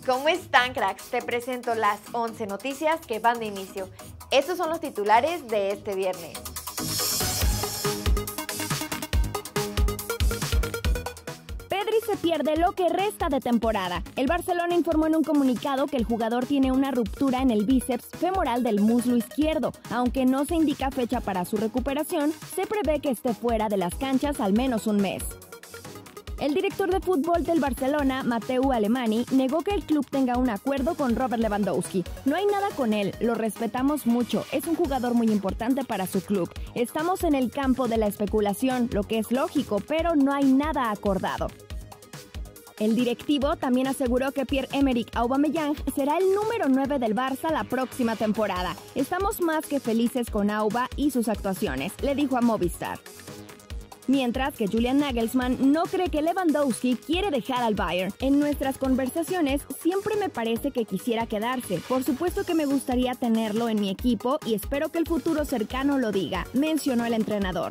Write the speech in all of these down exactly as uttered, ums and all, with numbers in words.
¿Cómo están, cracks? Te presento las once noticias que van de inicio. Estos son los titulares de este viernes. Pedri se pierde lo que resta de temporada. El Barcelona informó en un comunicado que el jugador tiene una ruptura en el bíceps femoral del muslo izquierdo. Aunque no se indica fecha para su recuperación, se prevé que esté fuera de las canchas al menos un mes. El director de fútbol del Barcelona, Mateu Alemany, negó que el club tenga un acuerdo con Robert Lewandowski. No hay nada con él, lo respetamos mucho, es un jugador muy importante para su club. Estamos en el campo de la especulación, lo que es lógico, pero no hay nada acordado. El directivo también aseguró que Pierre-Emerick Aubameyang será el número nueve del Barça la próxima temporada. Estamos más que felices con Auba y sus actuaciones, le dijo a Movistar. Mientras que Julian Nagelsmann no cree que Lewandowski quiere dejar al Bayern. En nuestras conversaciones siempre me parece que quisiera quedarse. Por supuesto que me gustaría tenerlo en mi equipo y espero que el futuro cercano lo diga, mencionó el entrenador.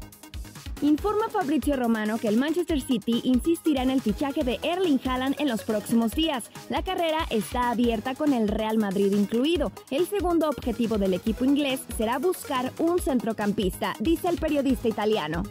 Informa Fabrizio Romano que el Manchester City insistirá en el fichaje de Erling Haaland en los próximos días. La carrera está abierta con el Real Madrid incluido. El segundo objetivo del equipo inglés será buscar un centrocampista, dice el periodista italiano.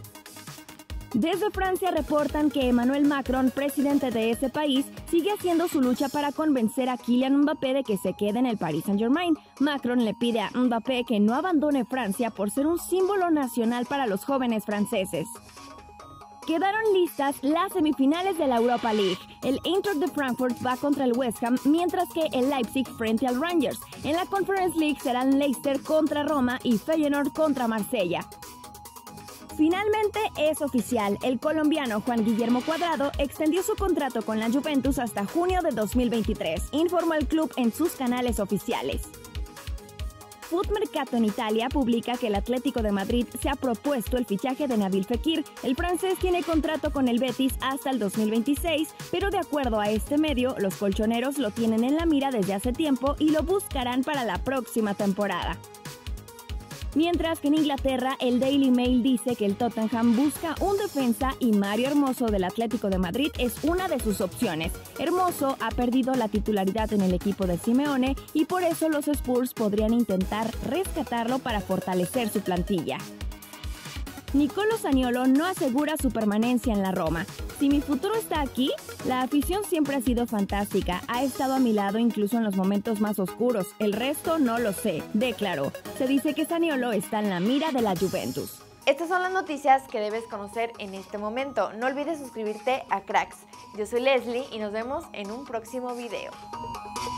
Desde Francia reportan que Emmanuel Macron, presidente de ese país, sigue haciendo su lucha para convencer a Kylian Mbappé de que se quede en el Paris Saint-Germain. Macron le pide a Mbappé que no abandone Francia por ser un símbolo nacional para los jóvenes franceses. Quedaron listas las semifinales de la Europa League. El Eintracht de Frankfurt va contra el West Ham, mientras que el Leipzig frente al Rangers. En la Conference League serán Leicester contra Roma y Feyenoord contra Marsella. Finalmente es oficial, el colombiano Juan Guillermo Cuadrado extendió su contrato con la Juventus hasta junio de dos mil veintitrés, informó el club en sus canales oficiales. Footmercato en Italia publica que el Atlético de Madrid se ha propuesto el fichaje de Nabil Fekir. El francés tiene contrato con el Betis hasta el dos mil veintiséis, pero de acuerdo a este medio, los colchoneros lo tienen en la mira desde hace tiempo y lo buscarán para la próxima temporada. Mientras que en Inglaterra, el Daily Mail dice que el Tottenham busca un defensa y Mario Hermoso del Atlético de Madrid es una de sus opciones. Hermoso ha perdido la titularidad en el equipo de Simeone y por eso los Spurs podrían intentar rescatarlo para fortalecer su plantilla. Nicolo Zaniolo no asegura su permanencia en la Roma. Si mi futuro está aquí, la afición siempre ha sido fantástica, ha estado a mi lado incluso en los momentos más oscuros, el resto no lo sé, declaró. Se dice que Zaniolo está en la mira de la Juventus. Estas son las noticias que debes conocer en este momento. No olvides suscribirte a Cracks. Yo soy Leslie y nos vemos en un próximo video.